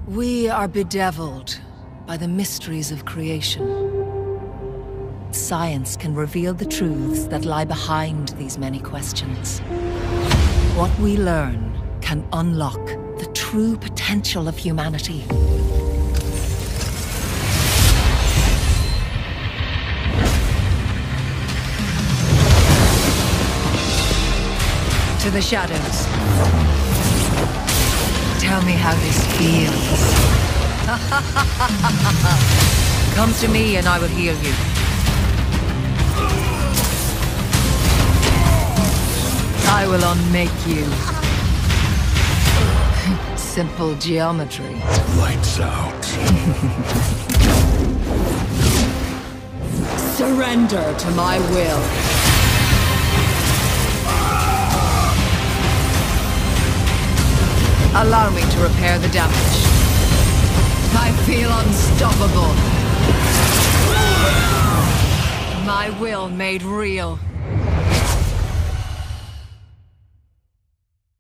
We are bedeviled by the mysteries of creation. Science can reveal the truths that lie behind these many questions. What we learn can unlock the true potential of humanity. To the shadows. Tell me how this feels. Come to me and I will heal you. I will unmake you. Simple geometry. Lights out. Surrender to my will. Allow me to repair the damage. I feel unstoppable. My will made real.